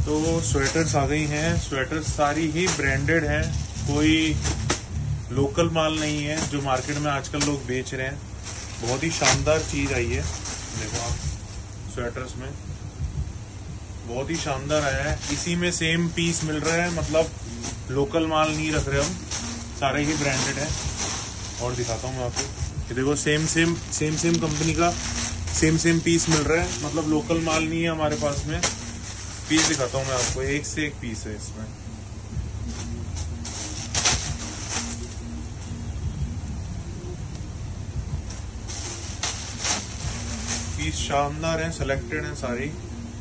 तो स्वेटर्स आ गई हैं। स्वेटर्स सारी ही ब्रांडेड हैं, कोई लोकल माल नहीं है जो मार्केट में आजकल लोग बेच रहे हैं। बहुत ही शानदार चीज आई है, देखो आप स्वेटर्स में बहुत ही शानदार आया है। इसी में सेम पीस मिल रहा है, मतलब लोकल माल नहीं रख रहे हम, सारे ही ब्रांडेड है। और दिखाता हूँ मैं आपको, ये देखो सेम कंपनी का सेम पीस मिल रहा है, मतलब लोकल माल नहीं है हमारे पास में। पीस दिखाता हूँ मैं आपको, एक से एक पीस है इसमें। पीस शानदार है, सिलेक्टेड है सारी।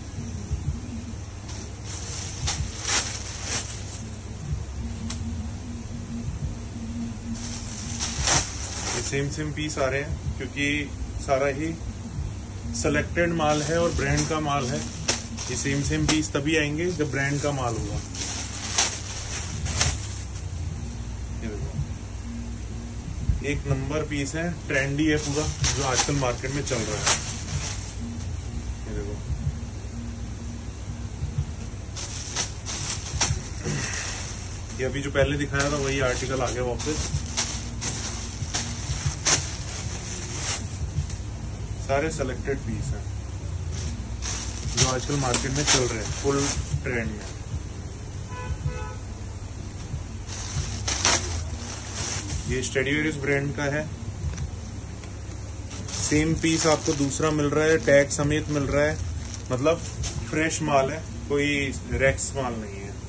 ये सेम पीस आ रहे हैं क्योंकि सारा ही सिलेक्टेड माल है और ब्रांड का माल है। ये सेम पीस तभी आएंगे जब ब्रांड का माल होगा। ये देखो, एक नंबर पीस है, ट्रेंडी है पूरा, जो आजकल मार्केट में चल रहा है। ये देखो, ये अभी जो पहले दिखाया था वही आर्टिकल आ गया वापस। सारे सेलेक्टेड पीस हैं जो आजकल मार्केट में चल रहे हैं, फुल ट्रेंड में। ये स्टडीवेयर्स ब्रांड का है। सेम पीस आपको दूसरा मिल रहा है, टैग समेत मिल रहा है, मतलब फ्रेश माल है, कोई रेक्स माल नहीं है।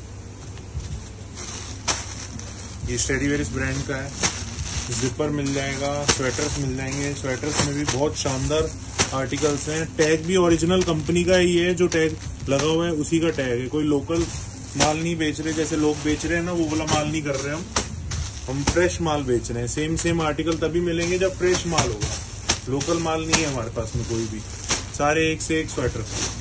ये स्टडीवेयर्स ब्रांड का है, जिपर मिल जाएगा, स्वेटर्स मिल जाएंगे। स्वेटर्स में भी बहुत शानदार आर्टिकल्स हैं। टैग भी ओरिजिनल कंपनी का ही है, जो टैग लगा हुआ है उसी का टैग है। कोई लोकल माल नहीं बेच रहे, जैसे लोग बेच रहे हैं ना, वो वाला माल नहीं कर रहे हम फ्रेश माल बेच रहे हैं। सेम आर्टिकल तभी मिलेंगे जब फ्रेश माल होगा। लोकल माल नहीं है हमारे पास में कोई भी, सारे एक से एक स्वेटर।